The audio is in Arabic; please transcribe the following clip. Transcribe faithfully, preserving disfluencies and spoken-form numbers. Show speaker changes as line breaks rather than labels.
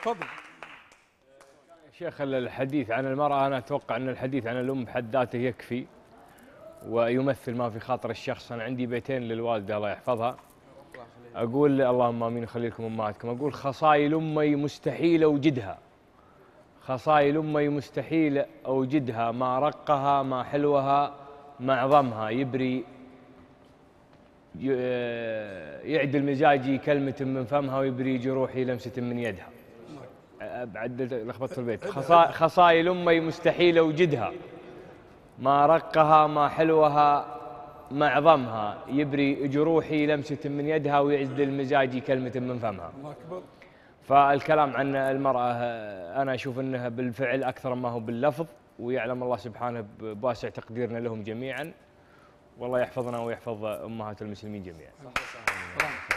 تفضل.
شيخ، الحديث عن المرأة أنا أتوقع أن الحديث عن الأم بحد ذاته يكفي ويمثل ما في خاطر الشخص. أنا عندي بيتين للوالدة الله يحفظها، أقول اللهم آمين يخلي لكم أمهاتكم، أقول خصايل أمي مستحيل أوجدها، خصايل أمي مستحيل أوجدها، ما رقها ما حلوها ما عظمها، يبري يعدل مزاجي كلمة من فمها، ويبري جروحي لمسة من يدها. بعد لخبطت البيت. خصايل أمي مستحيل أوجدها، ما رقها ما حلوها ما عظمها، يبري جروحي لمسة من يدها، ويعدل مزاجي كلمة من فمها.
الله أكبر.
فالكلام عن المرأة أنا أشوف أنها بالفعل أكثر ما هو باللفظ، ويعلم الله سبحانه بواسع تقديرنا لهم جميعا، والله يحفظنا ويحفظ أمهات المسلمين جميعا.